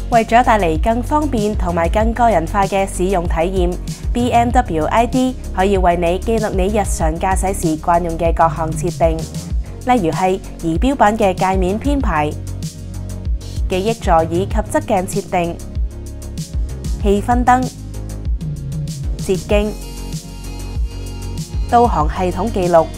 為咗帶嚟更方便同埋更個人化嘅使用體驗 ，BMW ID 可以為你記錄你日常駕駛時慣用嘅各項設定，例如係儀表板嘅界面編排、記憶座椅及側鏡設定、氣氛燈、捷徑、導航系統記錄、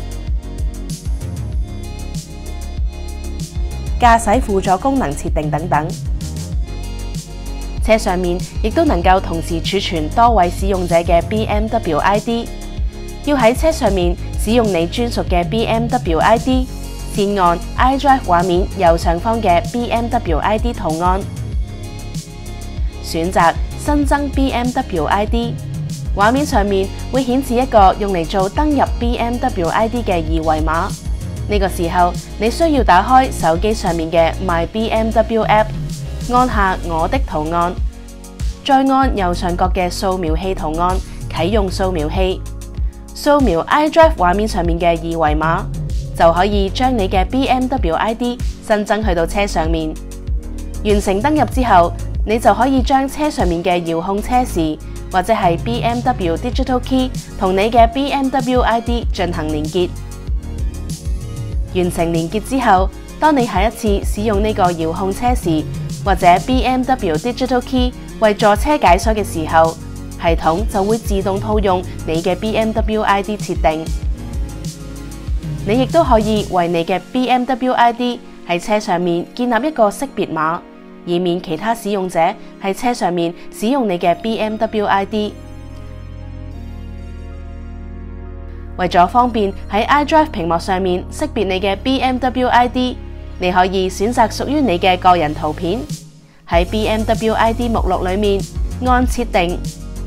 駕駛輔助功能設定等等。車上面亦都能夠同時儲存多位使用者嘅 BMW ID。要喺車上面使用你專屬嘅 BMW ID， 先按 iDrive 畫面右上方嘅 BMW ID 圖案，選擇新增 BMW ID。畫面上面會顯示一個用嚟做登入 BMW ID 嘅二維碼。呢個時候，你需要打開手機上面嘅 My BMW App， 按下我的圖案，再按右上角嘅掃描器圖案啟用掃描器，掃描 iDrive 畫面上面嘅二維碼，就可以將你嘅 BMW ID 新增去到車上面。完成登入之後，你就可以將車上面嘅遙控車匙或者係 BMW Digital Key 同你嘅 BMW ID 進行連結。完成連結之後，當你下一次使用呢個遙控車匙或者 BMW Digital Key 為座車解鎖嘅時候，系統就會自動套用你嘅 BMW ID 設定。你亦都可以為你嘅 BMW ID 喺車上面建立一個識別碼，以免其他使用者喺車上面使用你嘅 BMW ID。為咗方便喺 iDrive 屏幕上面識別你嘅 BMW ID， 你可以選擇屬於你嘅個人圖片，喺 BMW ID 目錄裏面按設定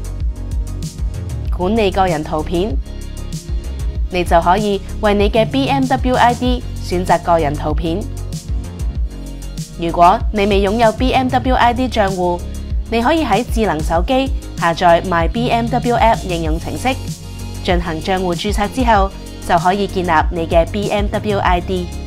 管理個人圖片，你就可以為你嘅 BMW ID 選擇個人圖片。如果你未擁有 BMW ID 賬戶，你可以喺智能手機下載 My BMW App 應用程式，進行賬戶註冊之後，就可以建立你嘅 BMW ID。